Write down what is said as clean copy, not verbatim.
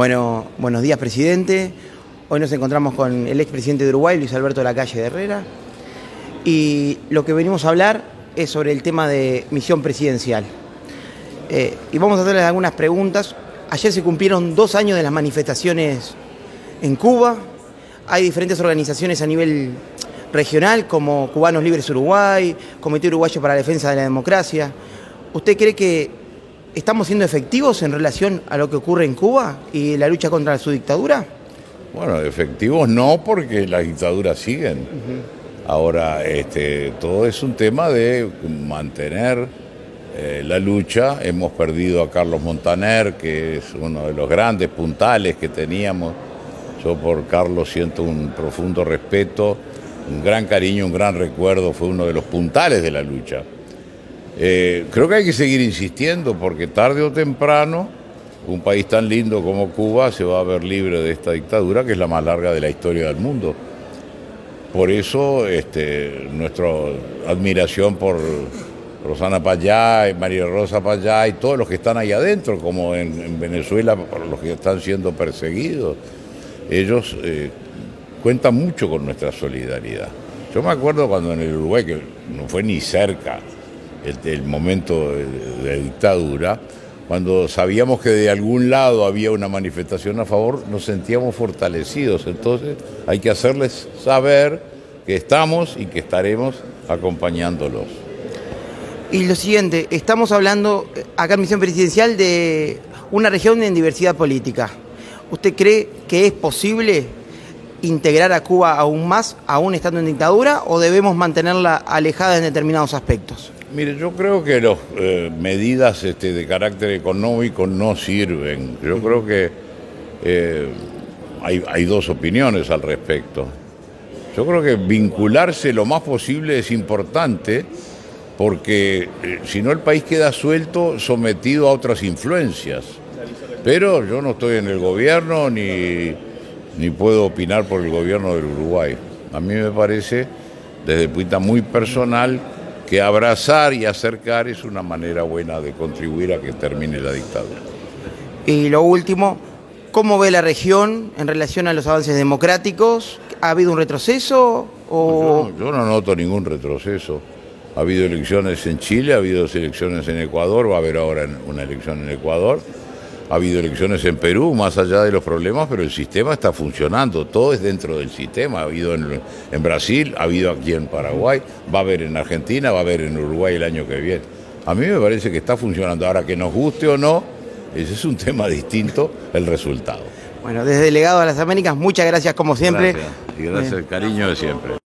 Bueno, buenos días, presidente. Hoy nos encontramos con el expresidente de Uruguay, Luis Alberto Lacalle de Herrera. Y lo que venimos a hablar es sobre el tema de misión presidencial. Y vamos a hacerles algunas preguntas. Ayer se cumplieron 2 años de las manifestaciones en Cuba. Hay diferentes organizaciones a nivel regional, como Cubanos Libres Uruguay, Comité Uruguayo para la Defensa de la Democracia. ¿Usted cree que estamos siendo efectivos en relación a lo que ocurre en Cuba y la lucha contra su dictadura? Bueno, efectivos no, porque las dictaduras siguen. Ahora, todo es un tema de mantener la lucha. Hemos perdido a Carlos Montaner, que es uno de los grandes puntales que teníamos. Yo por Carlos siento un profundo respeto, un gran cariño, un gran recuerdo, fue uno de los puntales de la lucha. Creo que hay que seguir insistiendo, porque tarde o temprano un país tan lindo como Cuba se va a ver libre de esta dictadura, que es la más larga de la historia del mundo. Por eso nuestra admiración por Rosana Payá y María Rosa Payá y todos los que están ahí adentro, como en Venezuela, por los que están siendo perseguidos. Ellos cuentan mucho con nuestra solidaridad. Yo me acuerdo cuando en el Uruguay, que no fue ni cerca el momento de dictadura, cuando sabíamos que de algún lado había una manifestación a favor, nos sentíamos fortalecidos. Entonces hay que hacerles saber que estamos y que estaremos acompañándolos. Y lo siguiente, estamos hablando acá en Misión Presidencial de una región en diversidad política. ¿Usted cree que es posible integrar a Cuba aún más, aún estando en dictadura, o debemos mantenerla alejada en determinados aspectos? Mire, yo creo que las medidas de carácter económico no sirven. Yo creo que hay 2 opiniones al respecto. Yo creo que vincularse lo más posible es importante, porque si no el país queda suelto, sometido a otras influencias. Pero yo no estoy en el gobierno ni puedo opinar por el gobierno del Uruguay. A mí me parece, desde el punto de vista muy personal, que abrazar y acercar es una manera buena de contribuir a que termine la dictadura. Y lo último, ¿cómo ve la región en relación a los avances democráticos? ¿Ha habido un retroceso? Yo no noto ningún retroceso. Ha habido elecciones en Chile, ha habido elecciones en Ecuador, va a haber ahora una elección en Ecuador. Ha habido elecciones en Perú, más allá de los problemas, pero el sistema está funcionando, todo es dentro del sistema. Ha habido en Brasil, ha habido aquí en Paraguay, va a haber en Argentina, va a haber en Uruguay el año que viene. A mí me parece que está funcionando. Ahora, que nos guste o no, ese es un tema distinto, el resultado. Bueno, desde Delegado a las Américas, muchas gracias como siempre. Gracias, y gracias, el cariño de siempre.